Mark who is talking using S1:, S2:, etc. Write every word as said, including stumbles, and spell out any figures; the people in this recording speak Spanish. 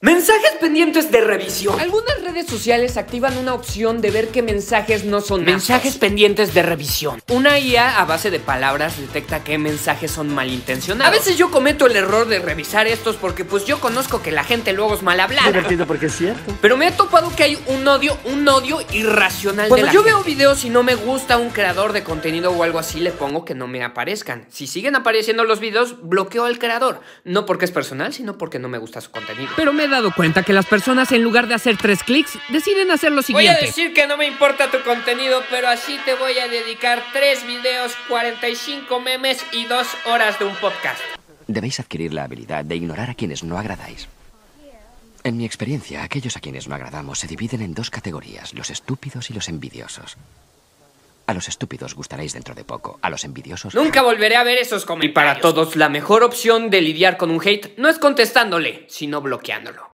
S1: Mensajes pendientes de revisión. Algunas redes sociales activan una opción de ver qué mensajes no son mensajes aptos. Pendientes de revisión. Una I A a base de palabras detecta qué mensajes son malintencionados. A veces yo cometo el error de revisar estos porque pues yo conozco que la gente luego es mal hablada.
S2: Divertido porque es cierto.
S1: Pero me he topado que hay un odio, un odio irracional. Cuando de la yo gente. Veo videos y no me gusta un creador de contenido o algo así, le pongo que no me aparezcan. Si siguen apareciendo los videos, bloqueo al creador. No porque es personal, sino porque no me gusta su contenido. Pero me he dado cuenta que las personas, en lugar de hacer tres clics, deciden hacer lo siguiente. Voy a decir que no me importa tu contenido, pero así te voy a dedicar tres videos, cuarenta y cinco memes y dos horas de un podcast.
S3: Debéis adquirir la habilidad de ignorar a quienes no agradáis. En mi experiencia, aquellos a quienes no agradamos se dividen en dos categorías, los estúpidos y los envidiosos. A los estúpidos gustaréis dentro de poco, a los envidiosos...
S1: Nunca volveré a ver esos comentarios. Y para todos, la mejor opción de lidiar con un hate no es contestándole, sino bloqueándolo.